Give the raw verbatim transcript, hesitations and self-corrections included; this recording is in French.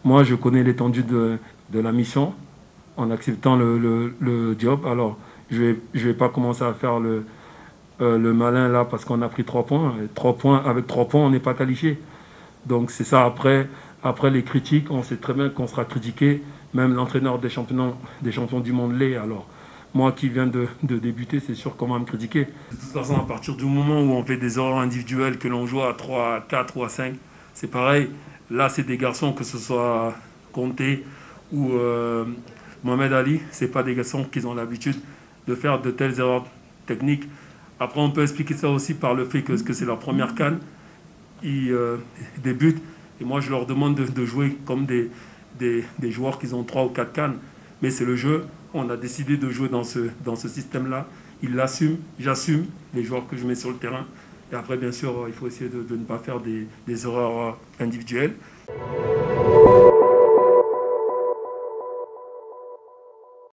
moi, je connais l'étendue de, de la mission en acceptant le, le, le job. Alors, je ne vais, je vais pas commencer à faire le, euh, le malin là parce qu'on a pris trois points. Et trois points. Avec trois points, on n'est pas qualifié. Donc, c'est ça. Après, après les critiques, on sait très bien qu'on sera critiqué. Même l'entraîneur des champions, des champions du monde l'est. Alors, moi qui viens de, de débuter, c'est sûr qu'on va me critiquer. De toute façon, à partir du moment où on fait des erreurs individuelles, que l'on joue à trois, à quatre ou à cinq, c'est pareil. Là, c'est des garçons, que ce soit Conté ou euh, Mohamed Ali, c'est pas des garçons qui ont l'habitude de faire de telles erreurs techniques. Après, on peut expliquer ça aussi par le fait que, que c'est leur première CAN. Ils euh, débutent. Et moi, je leur demande de, de jouer comme des, des, des joueurs qui ont trois ou quatre CAN. Mais c'est le jeu. On a décidé de jouer dans ce, dans ce système-là. Ils l'assument, j'assume les joueurs que je mets sur le terrain. Et après, bien sûr, il faut essayer de, de ne pas faire des, des erreurs individuelles.